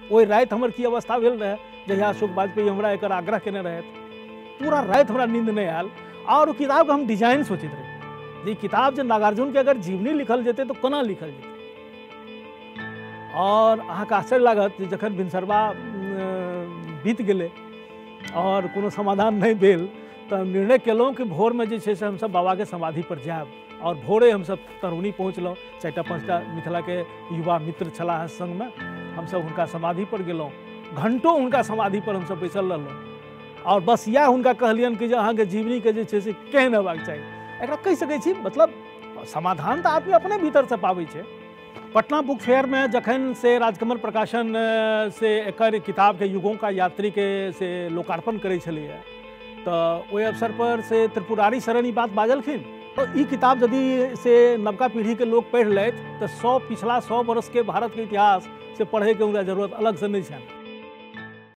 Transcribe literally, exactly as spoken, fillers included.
ओहि राति हमर की अवस्था भेल रहे जहिया अशोक वाजपेयी हमरा एकर आग्रह केने रहे, पूरा राति हमरा नींद नहीं आयल। और किताब के हम डिजाइन सोचैत रही जे किताब जे नागार्जुन के अगर जीवनी लिखल जेतै तो कोना लिखल जेतै। और अहाँके आश्चर्य लागत जे जखन भिनसरवा बीत गेलै और कोनो समाधान नहीं भेल तऽ निर्णय केलहुँ कि भोरमे जे छै से हमसब बाबाके समाधि पर जायब। और भोरे हमसब तरुणी पहुँचलहुँ, चारिटा पाँचटा मिथिलाके युवा मित्र छलाह संगमे, हमसब हुनका समाधि पर गेलहुँ, घंटों हुनका समाधि पर हमसब बैसल रहलहुँ और बस इएह हुनका कहलियनि कि जे अहाँके जीवनीके जे छै से केहन हेबाक चाही। एकरा कहि सकै छी मतलब समाधान तऽ आदमी अपने भीतरसँ पाबै छै। पटना बुक फेयर में जखन से राजकमल प्रकाशन से एकर किताब के युगों का यात्री के से लोकार्पण करे छलिए तो ओहि अवसर पर से त्रिपुरारी शरण ई बात बाजलखिन तो ई किताब यदि से नवका पीढ़ी के लोग पढ़ि लेत तो सौ पिछला सौ बरस के भारत के इतिहास से पढ़े के उनका जरूरत अलग से नहीं है।